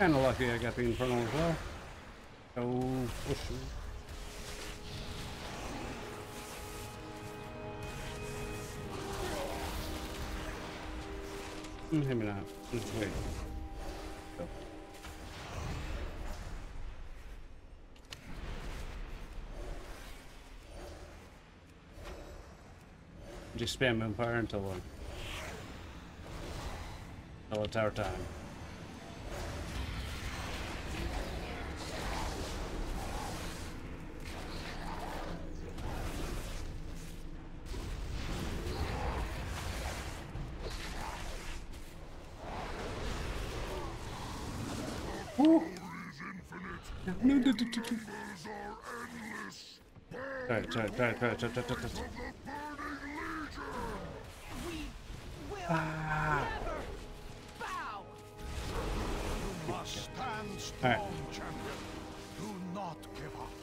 Kinda lucky I got the Infernal as well. So push. Maybe not. Let's wait. Go. Just spam Empire until it's our time. Try. Ah. You must stand strong, Alright. champion. Do not give up.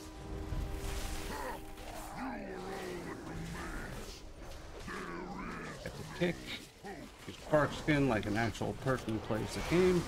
Get the kick. Use Spark Skin like an actual person plays the game.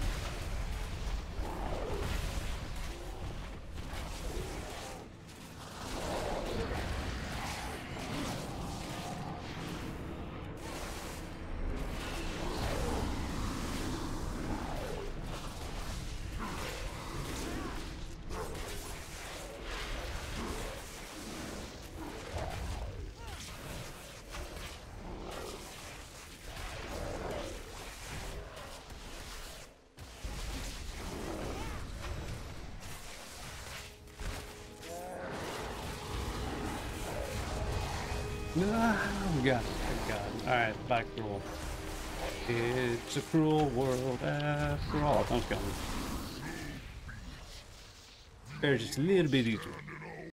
No, God, thank God. Alright, back roll. It's a cruel world after all. Don't kill me. They're just a little bit easier.